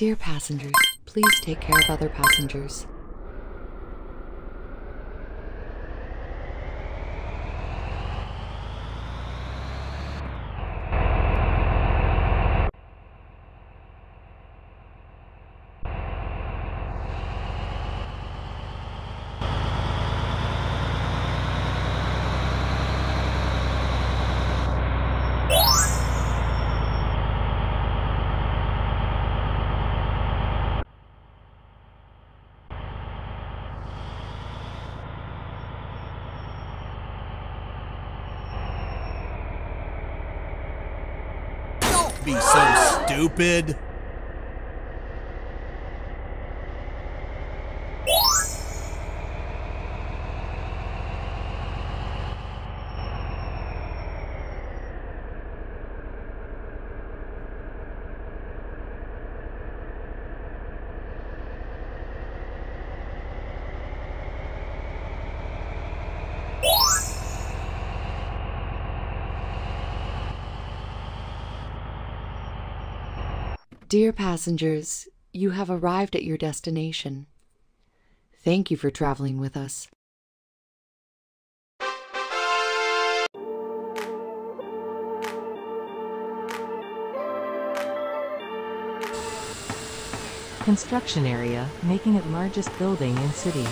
Dear passengers, please take care of other passengers. Be so stupid. Dear passengers, you have arrived at your destination. Thank you for traveling with us. Construction area, making it largest building in city.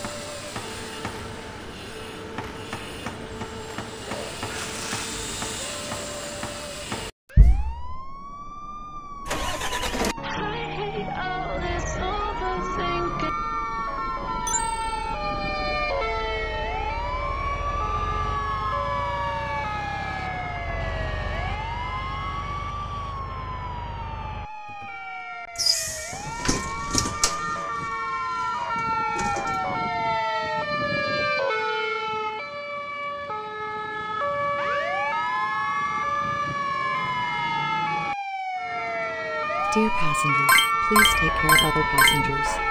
Dear passengers, please take care of other passengers.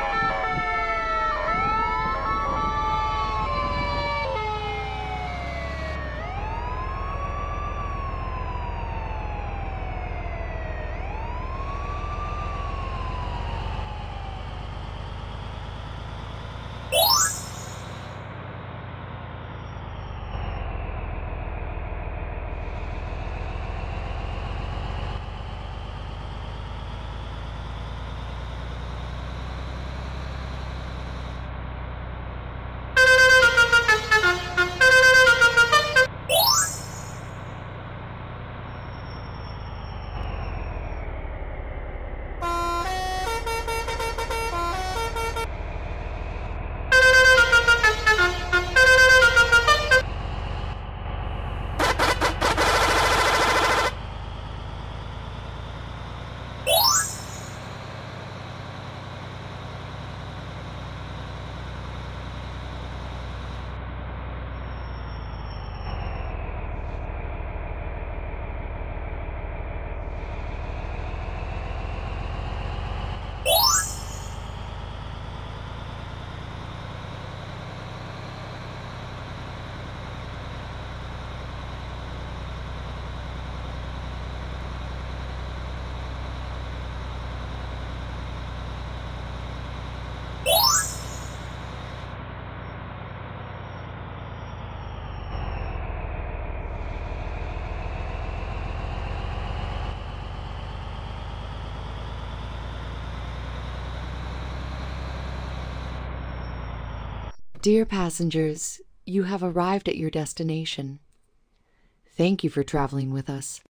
Dear passengers, you have arrived at your destination. Thank you for traveling with us.